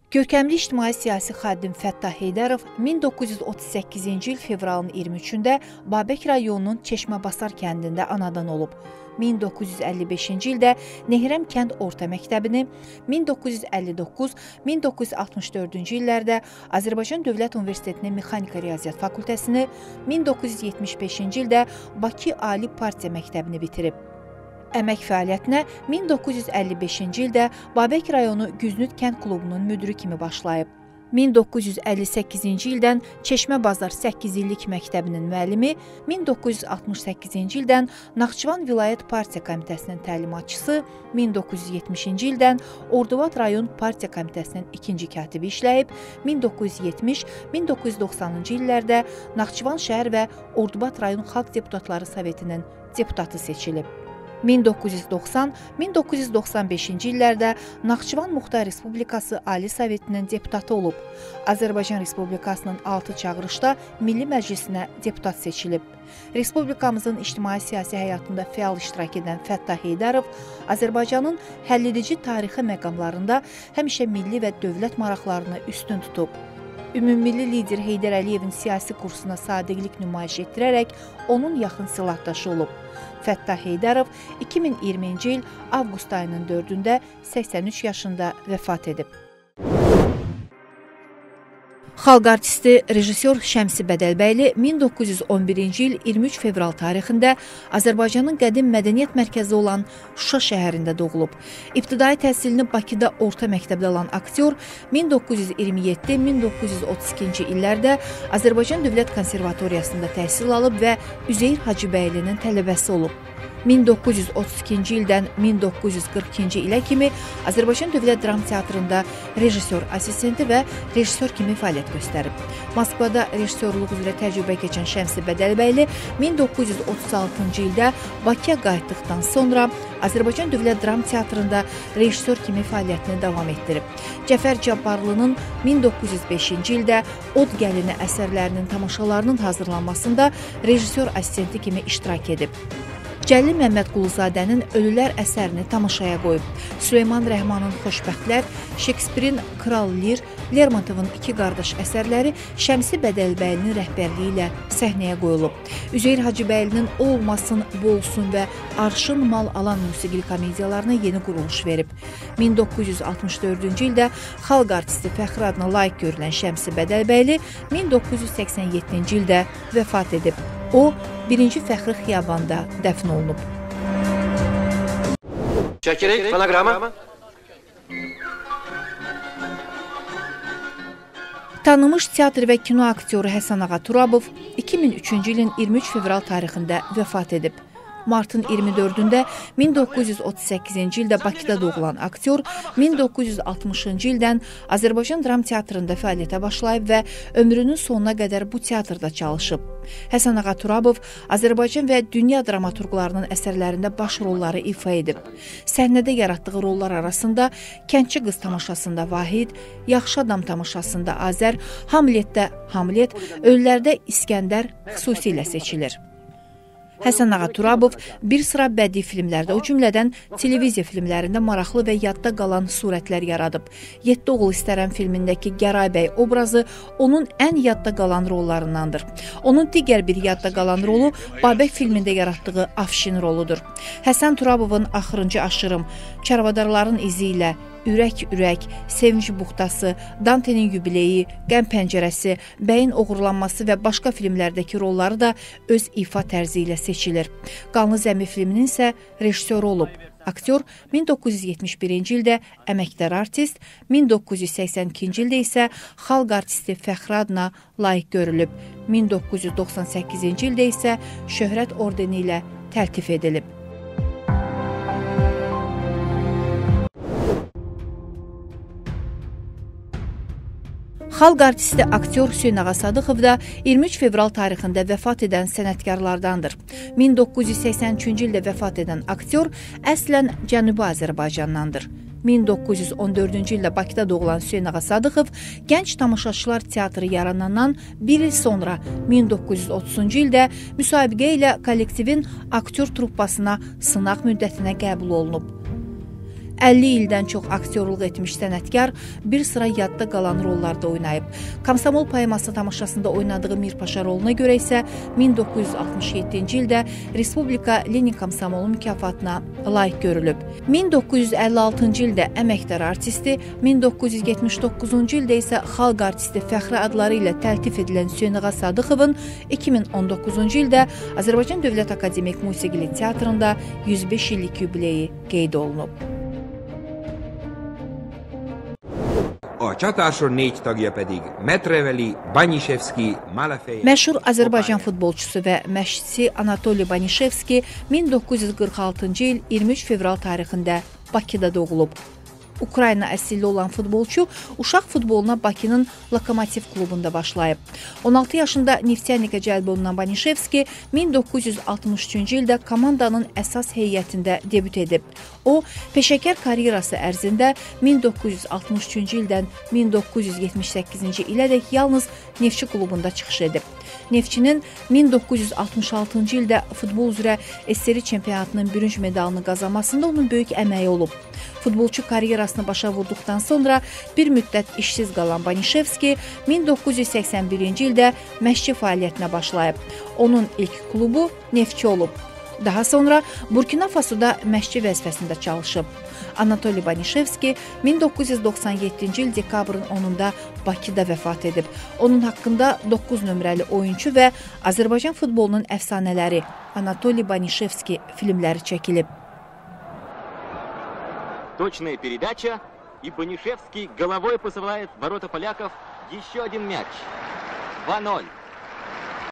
Görkəmli ictimai-siyasi xadim Fəttah Heydərov 1938-ci il fevralın 23-də Babək rayonunun Çeşməbasar kəndində anadan olub. 1955-ci ildə Nehrəm kənd orta məktəbini, 1959-1964-cü illərdə Azərbaycan Dövlət Universitetinin Mexanika Riyaziyyat fakültəsini, 1975-ci ildə Bakı Ali Partiya məktəbini bitirib. Əmək fəaliyyətinə 1955-ci ildə Babək rayonu Güznüt kənd klubunun müdiri kimi başlayıb. 1958-ci ildən Çeşməbazar 8 illik məktəbinin müəllimi, 1968-ci ildən Naxçıvan Vilayət Partiya Komitəsinin təlimatçısı, 1970-ci ildən Ordubad rayon Partiya Komitəsinin ikinci katibi işləyib, 1970-1990-cı illərdə Naxçıvan şəhər və Ordubad rayon Xalq Deputatları Sovetinin deputatı seçilib. 1990-1995-ci illərdə Naxçıvan Muxtar Respublikası Ali Sovetinin deputatı olub. Azərbaycan Respublikasının 6 çağırışda Milli Məclisinə deputat seçilib. Respublikamızın ictimai-siyasi həyatında fəal iştirak edən Fəttah Heydərov Azərbaycanın həlledici tarixi məqamlarında həmişə milli və dövlət maraqlarını üstün tutub. Ümummilli lider Heydər Əliyevin siyasi kursuna sadiqlik nümayiş etdirərək onun yaxın silahdaşı olub. Fəttah Heydərov 2020-ci il avqust ayının 4-də 83 yaşında vəfat edib. Xalq artisti, rejissor Şəmsi Bədəlbəyli 1911-ci il 23 fevral tarixində Azərbaycanın qədim mədəniyyət mərkəzi olan Şuşa şəhərində doğulub. İbtidai təhsilini Bakıda orta məktəbdə alan aktyor 1927-1932-ci illərdə Azərbaycan Dövlət Konservatoriyasında təhsil alıb və Üzeyir Hacıbəylinin tələbəsi olub. 1932-ci ildən 1942-ci ilə kimi Azərbaycan Dövlət Dram Teatrında rejissor assistenti və rejissor kimi fəaliyyət göstərib. Moskvada rejissorluq üzrə təcrübə keçən Şəmsi Bədəlbəyli 1936-cı ildə Bakıya qayıtdıqdan sonra Azərbaycan Dövlət Dram Teatrında rejissor kimi fəaliyyətini davam etdirib. Cəfər Cabbarlının 1905-ci ildə Od Gəlini əsərlərinin tamaşalarının hazırlanmasında rejissor assistenti kimi iştirak edib. Cəlil Məmmədquluzadənin Ölülər əsərini tamaşaya qoyub. Süleyman Rəhmanın Xoşbəxtlər, Şekspirin Kral Lir, Lermontovun İki qardaş əsərləri Şəmsi Bədəlbəylinin rəhbərliyi ilə səhnəyə qoyulub. Üzeyir Hacıbəylinin O olmasın, bu olsun və Arşın mal alan musiqili komediyalarına yeni quruluş verib. 1964-cü ildə xalq artisti fəxri adına layiq görülən Şəmsi Bədəlbəyli 1987-ci ildə vəfat edib. O, 1-ci Fəxri Xiyabanda dəfn olunub. Çəkirik, fonoqrama. Tanınmış teatr və kino aktyoru Həsən Ağa Turabov 2003-cü ilin 23 fevral tarixində vəfat edib. Martın 24-də 1938-ci ildə Bakıda doğulan aktyor 1960-cı ildən Azərbaycan Dram Teatrında fəaliyyətə başlayıb və ömrünün sonuna qədər bu teatrda çalışıb. Həsən Ağa Turabov Azərbaycan və dünya dramaturqlarının əsərlərində baş rolları ifa edib. Səhnədə yaratdığı rollar arasında Kəndçi qız tamaşasında Vahid, Yaxşı adam tamaşasında Azər, Hamletdə Hamlet, Ölülərdə İskəndər xüsusilə seçilir. Həsən Ağa Turabov bir sıra bədii filmlərdə, o cümlədən televiziya filmlərində maraqlı və yadda qalan surətlər yaradıb. 7 oğul istərəm filmindəki Gəray bəy obrazı onun ən yadda qalan rollarındandır. Onun digər bir yadda qalan rolu Babək filmində yaratdığı Afşin roludur. Həsən Turabovun Axırıncı aşırım, Çarvadarların izi ilə, Ürək-ürək, Sevinç buxtası, Dantenin yubileyi, Qəm pəncərəsi, Bəyin oğurlanması və başqa filmlərdəki rolları da öz ifa tərzi ilə seçilir. Qanlı Zəmi filminin isə rejissoru olub. Aktyor 1971-ci ildə əməkdar artist, 1982-ci ildə isə xalq artisti fəxri adına layiq görülüb. 1998-ci ildə isə Şöhrət ordeni ilə təltif edilib. Xalq artisti aktyor Hüseyn Ağa Sadıxov da 23 fevral tarixində vəfat edən sənətkarlardandır. 1983-cü ildə vəfat edən aktyor əslən Cənubi Azərbaycandandır. 1914-cü ildə Bakıda doğulan Hüseyn Ağa Sadıxov Gənc Tamaşaçılar Teatrı yaranandan bir il sonra 1930-cu ildə müsabiqə ilə kollektivin aktyor truppasına sınaq müddətinə qəbul olunub. 50 ildən çox aktyorluq etmiş sənətkar bir sıra yadda qalan rollarda oynayıb. Komsomol poeması tamaşasında oynadığı Mirpaşa roluna görə isə 1967-ci ildə Respublika Lenin Komsomolu mükafatına layiq görülüb. 1956-cı ildə əməkdar artisti, 1979-cu ildə isə xalq artisti fəxri adları ilə təltif edilən Hüseynağa Sadıxovun 2019-cu ildə Azərbaycan Dövlət Akademik Musiqili Teatrında 105 illik yubileyi qeyd olunub. A csatásor 4 tagja pedig Metreveli, Banyishevski, Malafeyev. Məşhur Azərbaycan futbolçusu və məşqçisi Anatoliy Banishevski 1946-cı il 23 fevral tarixində Bakıda doğulub. Ukrayna əsilli olan futbolçu uşaq futboluna Bakının Lokomotiv klubunda başlayıb. 16 yaşında Neftyanika cəlb olunan Banishevski 1963-cü ildə komandanın əsas heyətində debüt edib. O, peşəkar karyerası ərzində 1963-cü ildən 1978-ci ilədək yalnız Neftçi klubunda çıxış edib. Neftçinin 1966-cı ildə futbol üzrə SSR çempionatının bürünc medalını qazanmasında onun böyük əməyi olub. Futbolçu karyerasını başa vurduqdan sonra bir müddət işsiz qalan Banishevski 1981-ci ildə məşqçi fəaliyyətinə başlayıb. Onun ilk klubu Neftçi olub. Daha sonra Burkina Fasoda məşqçi vəzifəsində çalışıb. Anatoliy Banishevski 1997-ci il dekabrın 10-da Bakıda vəfat edib. Onun haqqında 9 nömrəli oyunçu və Azərbaycan futbolunun əfsanələri Anatoliy Banishevski filmləri çəkilib. Точная передача, и Банишевский головой посылает в ворота поляков еще один мяч. 2-0.